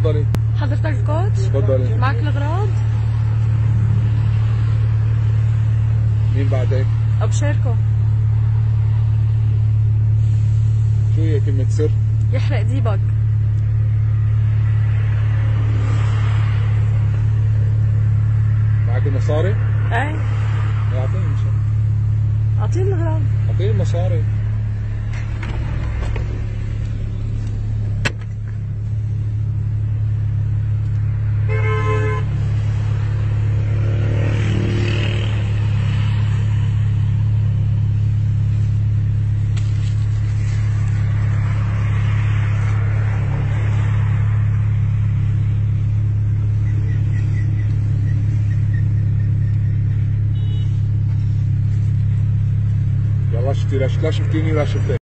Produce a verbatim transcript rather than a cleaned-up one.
اتفضلي. حضرتك كوتش؟ اتفضلي. معك الاغراض؟ مين بعدك؟ ابشركم. شو هي كلمة سر؟ يحرق ديبك. معك المصاري؟ ايه. اعطيني المصاري. اعطيني الاغراض. اعطيني المصاري. يلا شفتي لا شفتيني لا شفتك.